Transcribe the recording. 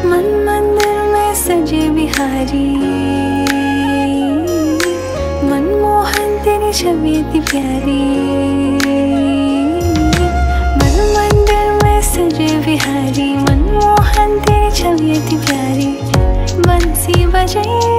मन मंदिर में सजे बिहारी, मनमोहन तेरी छवि इतनी प्यारी। मन मंदिर में सजे बिहारी, मनमोहन तेरी छवि इतनी प्यारी। बंसी बजे